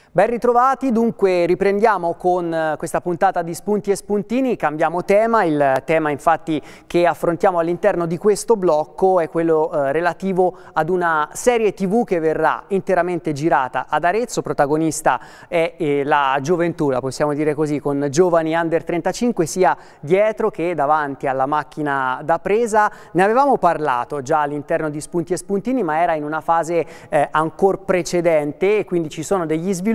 Ben ritrovati, dunque riprendiamo con questa puntata di Spunti e Spuntini, cambiamo tema, il tema infatti che affrontiamo all'interno di questo blocco è quello relativo ad una serie TV che verrà interamente girata ad Arezzo, protagonista è la gioventù, la possiamo dire così, con giovani under 35 sia dietro che davanti alla macchina da presa. Ne avevamo parlato già all'interno di Spunti e Spuntini, ma era in una fase ancora precedente e quindi ci sono degli sviluppi.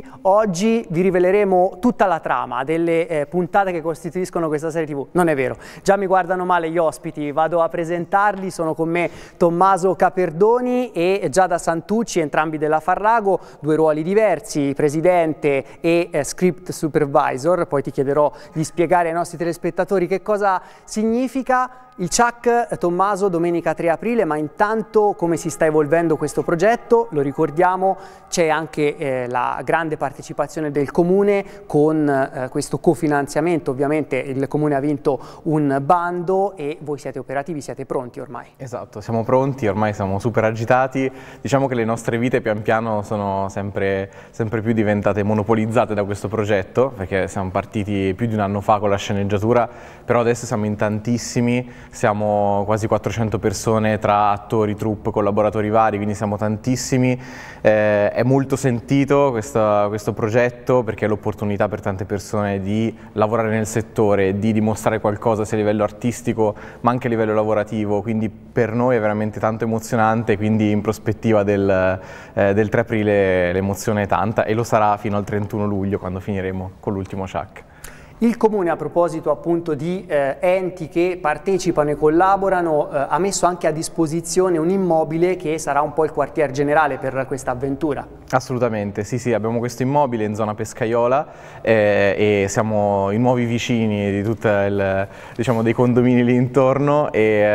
Oggi vi riveleremo tutta la trama delle puntate che costituiscono questa serie TV. Non è vero, già mi guardano male gli ospiti, vado a presentarli. Sono con me Tommaso Caperdoni e Giada Santucci, entrambi della Farrago, due ruoli diversi, presidente e script supervisor. Poi ti chiederò di spiegare ai nostri telespettatori che cosa significa. Il CHAC, Tommaso, domenica 3 aprile, ma intanto come si sta evolvendo questo progetto? Lo ricordiamo, c'è anche la grande partecipazione del Comune con questo cofinanziamento. Ovviamente il Comune ha vinto un bando e voi siete operativi, siete pronti ormai? Esatto, siamo pronti, ormai siamo super agitati. Diciamo che le nostre vite pian piano sono sempre più diventate monopolizzate da questo progetto, perché siamo partiti più di un anno fa con la sceneggiatura, però adesso siamo in tantissimi. Siamo quasi 400 persone tra attori, troupe, collaboratori vari, quindi siamo tantissimi. È molto sentito questo progetto perché è l'opportunità per tante persone di lavorare nel settore, di dimostrare qualcosa sia a livello artistico ma anche a livello lavorativo, quindi per noi è veramente tanto emozionante, quindi in prospettiva del 3 aprile l'emozione è tanta e lo sarà fino al 31 luglio quando finiremo con l'ultimo CHAC. Il Comune, a proposito appunto di enti che partecipano e collaborano, ha messo anche a disposizione un immobile che sarà un po' il quartier generale per questa avventura. Assolutamente, sì, abbiamo questo immobile in zona Pescaiola e siamo i nuovi vicini di tutto diciamo, dei condomini lì intorno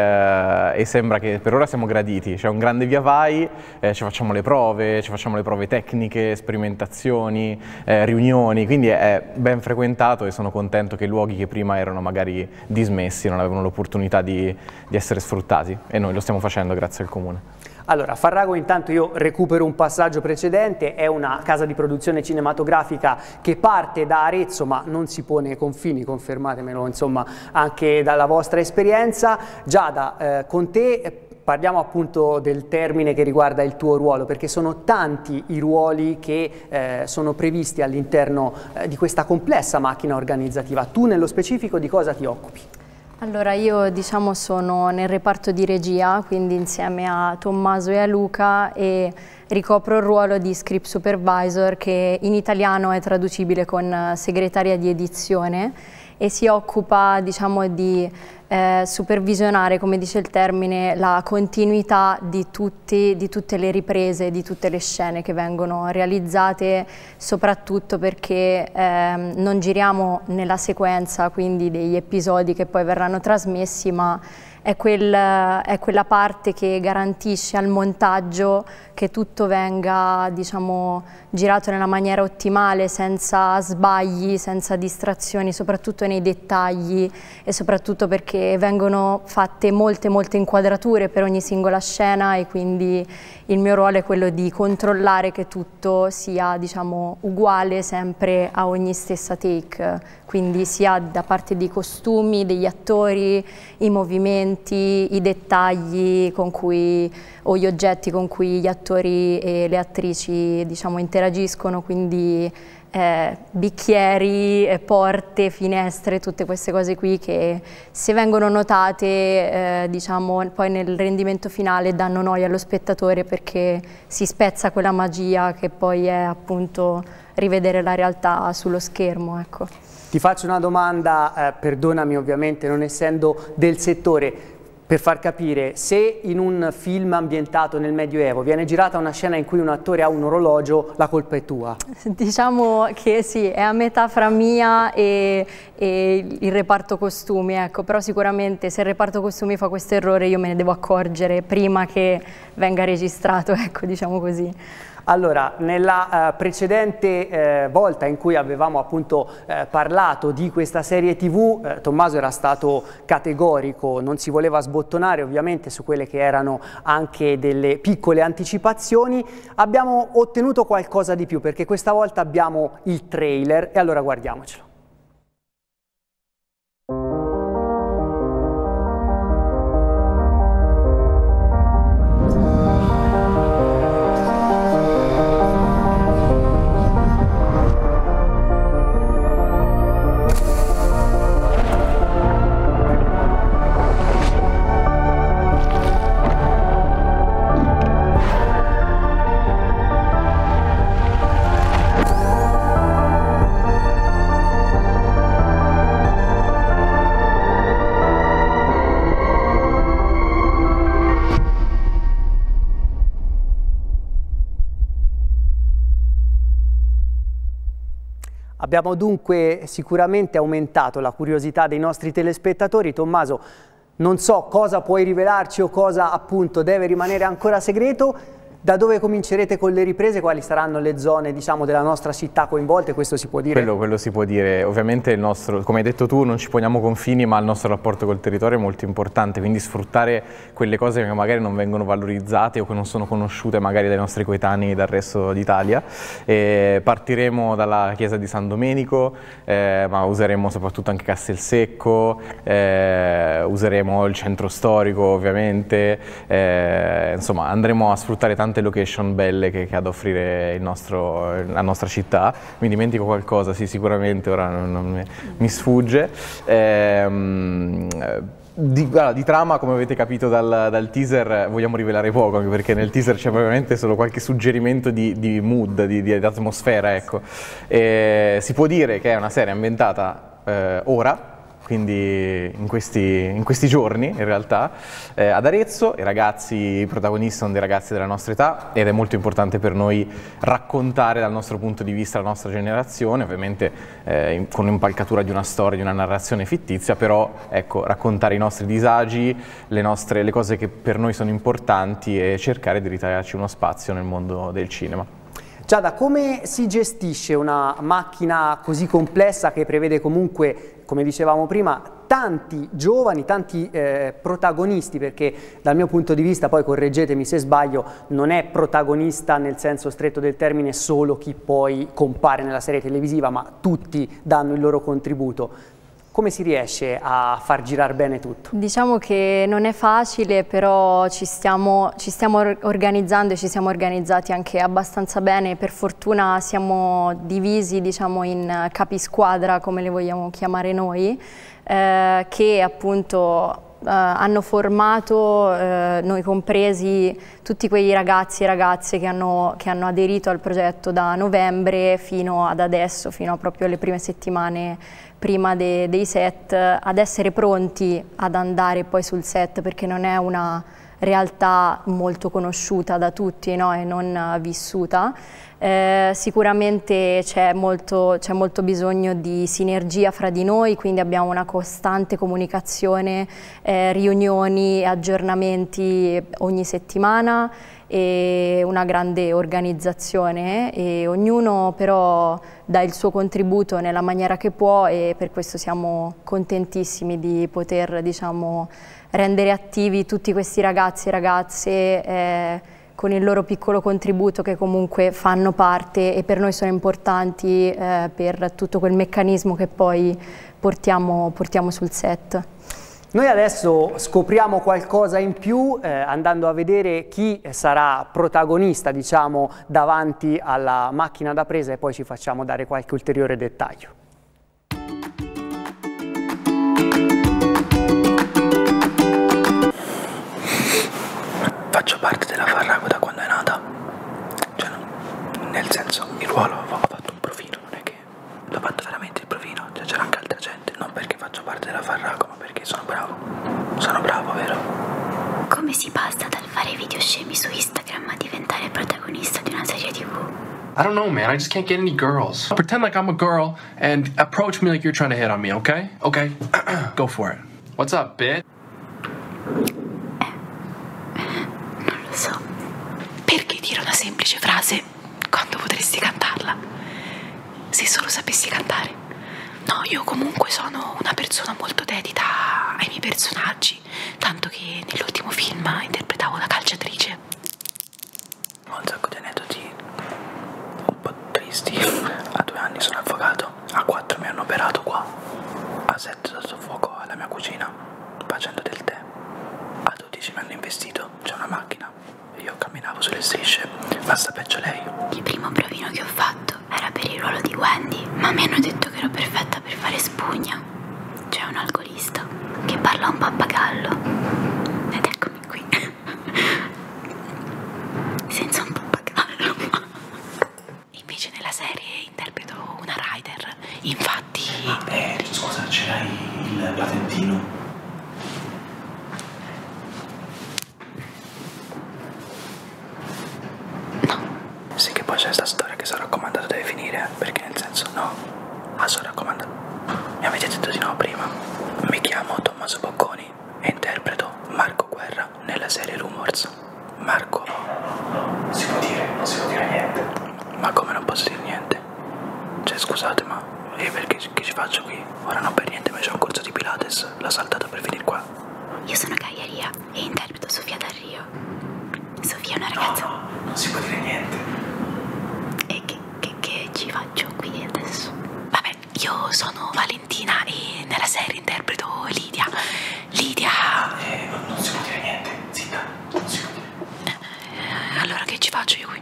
e sembra che per ora siamo graditi. C'è un grande via vai, ci facciamo le prove tecniche, sperimentazioni, riunioni, quindi è ben frequentato e sono contento che i luoghi che prima erano magari dismessi non avevano l'opportunità di essere sfruttati e noi lo stiamo facendo grazie al Comune. Allora, Farrago, intanto io recupero un passaggio precedente, è una casa di produzione cinematografica che parte da Arezzo ma non si pone confini, confermatemelo insomma anche dalla vostra esperienza. Giada, con te parliamo appunto del termine che riguarda il tuo ruolo, perché sono tanti i ruoli che sono previsti all'interno di questa complessa macchina organizzativa. Tu nello specifico di cosa ti occupi? Allora io diciamo sono nel reparto di regia, quindi insieme a Tommaso e a Luca, e ricopro il ruolo di script supervisor, che in italiano è traducibile con segretaria di edizione, e si occupa diciamo di supervisionare, come dice il termine, la continuità di tutte le riprese, di tutte le scene che vengono realizzate, soprattutto perché non giriamo nella sequenza, quindi degli episodi che poi verranno trasmessi, ma è quella parte che garantisce al montaggio che tutto venga, diciamo, girato nella maniera ottimale, senza sbagli, senza distrazioni, soprattutto nei dettagli, e soprattutto perché vengono fatte molte inquadrature per ogni singola scena, e quindi il mio ruolo è quello di controllare che tutto sia, diciamo, uguale sempre a ogni stessa take, quindi sia da parte dei costumi, degli attori, i movimenti, i dettagli con cui, o gli oggetti con cui gli attori e le attrici, diciamo, interagiscono, quindi bicchieri, porte, finestre, tutte queste cose qui che, se vengono notate, diciamo, poi nel rendimento finale danno noia allo spettatore, perché si spezza quella magia che poi è appunto rivedere la realtà sullo schermo, ecco. Ti faccio una domanda, perdonami ovviamente non essendo del settore, per far capire: se in un film ambientato nel Medioevo viene girata una scena in cui un attore ha un orologio, la colpa è tua? Diciamo che sì, è a metà fra mia e il reparto costumi, ecco, però sicuramente se il reparto costumi fa questo errore io me ne devo accorgere prima che venga registrato, ecco, diciamo così. Allora, nella precedente volta in cui avevamo appunto parlato di questa serie TV, Tommaso era stato categorico, non si voleva sbottonare ovviamente su quelle che erano anche delle piccole anticipazioni. Abbiamo ottenuto qualcosa di più perché questa volta abbiamo il trailer e allora guardiamocelo. Abbiamo dunque sicuramente aumentato la curiosità dei nostri telespettatori. Tommaso, non so cosa puoi rivelarci o cosa appunto deve rimanere ancora segreto. Da dove comincerete con le riprese? Quali saranno le zone, diciamo, della nostra città coinvolte? Questo si può dire? Quello si può dire. Ovviamente il nostro, come hai detto tu, non ci poniamo confini, ma il nostro rapporto col territorio è molto importante, quindi sfruttare quelle cose che magari non vengono valorizzate o che non sono conosciute magari dai nostri coetanei dal resto d'Italia. Partiremo dalla chiesa di San Domenico, ma useremo soprattutto anche Castelsecco, useremo il centro storico ovviamente, insomma andremo a sfruttare tante location belle che ha da offrire la nostra città. Mi dimentico qualcosa? Sì, sicuramente, ora non mi sfugge. Di trama, come avete capito dal teaser, vogliamo rivelare poco, anche perché nel teaser c'è ovviamente solo qualche suggerimento di mood, di atmosfera, ecco. Si può dire che è una serie ambientata ora, quindi in questi giorni in realtà, ad Arezzo. I protagonisti sono dei ragazzi della nostra età ed è molto importante per noi raccontare dal nostro punto di vista la nostra generazione, ovviamente con un'impalcatura di una storia, di una narrazione fittizia, però ecco, raccontare i nostri disagi, le cose che per noi sono importanti e cercare di ritagliarci uno spazio nel mondo del cinema. Giada, come si gestisce una macchina così complessa che prevede comunque, come dicevamo prima, tanti giovani, tanti protagonisti, perché dal mio punto di vista, poi correggetemi se sbaglio, non è protagonista nel senso stretto del termine solo chi poi compare nella serie televisiva, ma tutti danno il loro contributo. Come si riesce a far girare bene tutto? Diciamo che non è facile, però ci stiamo organizzando e ci siamo organizzati anche abbastanza bene. Per fortuna siamo divisi, diciamo, in capisquadra, come le vogliamo chiamare noi, che appunto hanno formato, noi compresi, tutti quei ragazzi e ragazze che hanno aderito al progetto da novembre fino ad adesso, fino a proprio alle prime settimane prima dei set, ad essere pronti ad andare poi sul set, perché non è una realtà molto conosciuta da tutti, no? E non vissuta. Sicuramente c'è molto bisogno di sinergia fra di noi, quindi abbiamo una costante comunicazione, riunioni, aggiornamenti ogni settimana e una grande organizzazione, e ognuno però dà il suo contributo nella maniera che può, e per questo siamo contentissimi di poter, diciamo, rendere attivi tutti questi ragazzi e ragazze con il loro piccolo contributo, che comunque fanno parte e per noi sono importanti per tutto quel meccanismo che poi portiamo sul set. Noi adesso scopriamo qualcosa in più andando a vedere chi sarà protagonista, diciamo, davanti alla macchina da presa, e poi ci facciamo dare qualche ulteriore dettaglio. Faccio parte della Farrago da quando è nata, cioè nel senso, il ruolo ho fatto un profilo, non è che l'ho fatto veramente il profilo, cioè c'era anche altra gente, non perché faccio parte della Farrago, ma perché sono bravo, vero? Come si passa dal fare video scemi su Instagram a diventare protagonista di una serie TV? I don't know, man. I just can't get any girls. Pretend like I'm a girl and approach me like you're trying to hit on me, okay? Okay, go for it. What's up, bitch? Non lo so. Perché dire una semplice frase? potresti cantarla, se solo sapessi cantare. No, io comunque sono una persona molto dedita ai miei personaggi, tanto che nell'ultimo film interpretavo la calciatrice. Ho un sacco di aneddoti un po' tristi. A 2 anni sono affogato, a 4 mi hanno operato qua, a 7 sotto fuoco alla mia cucina facendo del tè, a 12 mi hanno investito, c'è una macchina e io camminavo sulle strisce, ma sta peggio lei. Il primo provino che ho fatto era per il ruolo di Wendy, ma mi hanno detto che ero perfetta per fare Spugna, cioè un alcolista che parla un pappagallo. Ed eccomi qui, senza un pappagallo. Invece nella serie interpreto una rider, infatti... Scusa, ce l'hai il patentino? Sì, che poi c'è sta storia che sono raccomandato deve finire, perché nel senso no, sono raccomandato. Mi avete detto di no prima. Mi chiamo Tommaso Bocconi e interpreto Marco Guerra nella serie Rumors. Marco. Non si può dire niente. Ma come non posso dire niente? Cioè scusate, ma perché che ci faccio qui? Ora non per niente, ma c'è un corso di Pilates, l'ho saltato per venire qua. Io sono Gaia Ria e interpreto Sofia Del Rio. Sofia è una ragazza... No, non si può dire niente. E che ci faccio qui adesso? Vabbè, io sono Valentina e nella serie interpreto Lidia. Lidia... Non si può dire niente, zitta, non si può dire. Allora che ci faccio io qui?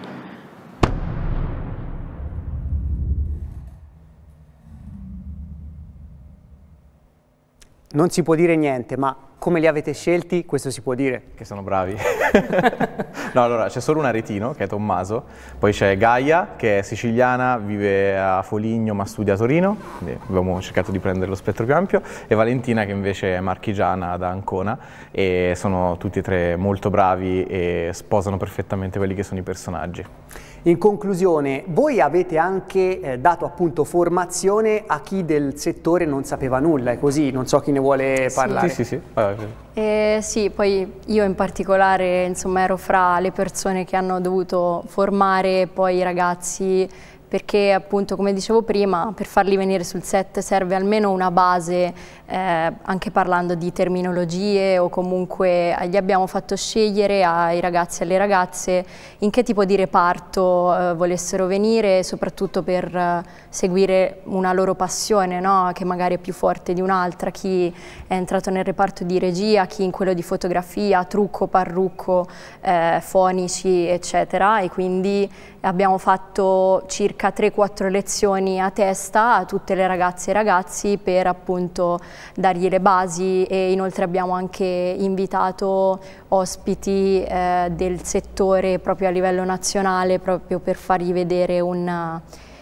Non si può dire niente, ma come li avete scelti, questo si può dire. Che sono bravi. No, allora c'è solo un aretino, che è Tommaso, poi c'è Gaia, che è siciliana, vive a Foligno ma studia a Torino, quindi abbiamo cercato di prendere lo spettro più ampio, e Valentina, che invece è marchigiana da Ancona, e sono tutti e 3 molto bravi e sposano perfettamente quelli che sono i personaggi. In conclusione, voi avete anche dato appunto formazione a chi del settore non sapeva nulla, è così? Non so chi ne vuole parlare. Sì. Sì, poi io in particolare insomma ero fra le persone che hanno dovuto formare poi i ragazzi, perché appunto come dicevo prima per farli venire sul set serve almeno una base, anche parlando di terminologie, o comunque gli abbiamo fatto scegliere ai ragazzi e alle ragazze in che tipo di reparto volessero venire, soprattutto per seguire una loro passione, no? Che magari è più forte di un'altra, chi è entrato nel reparto di regia, chi in quello di fotografia, trucco, parrucco, fonici eccetera, e quindi abbiamo fatto circa 3-4 lezioni a testa a tutte le ragazze e ragazzi per appunto dargli le basi, e inoltre abbiamo anche invitato ospiti del settore proprio a livello nazionale, proprio per fargli vedere un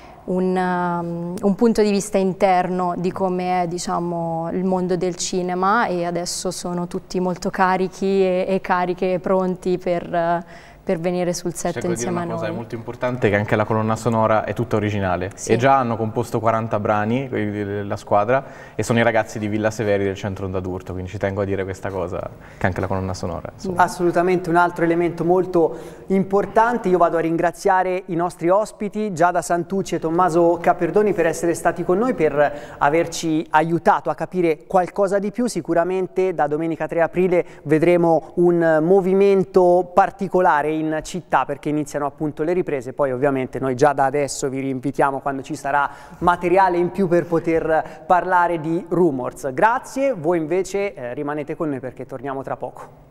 punto di vista interno di come è, diciamo, il mondo del cinema, e adesso sono tutti molto carichi e cariche e pronti per venire sul set insieme a noi. Una cosa molto importante è che anche la colonna sonora è tutta originale, sì. E già hanno composto 40 brani la squadra, e sono i ragazzi di Villa Severi del Centro Onda d'Urto, quindi ci tengo a dire questa cosa, che anche la colonna sonora. Insomma. Assolutamente, un altro elemento molto importante. Io vado a ringraziare i nostri ospiti, Giada Santucci e Tommaso Caperdoni, per essere stati con noi, per averci aiutato a capire qualcosa di più. Sicuramente da domenica 3 aprile vedremo un movimento particolare in città, perché iniziano appunto le riprese. Poi ovviamente noi già da adesso vi rinvitiamo quando ci sarà materiale in più per poter parlare di Rumors. Grazie, voi invece rimanete con noi perché torniamo tra poco.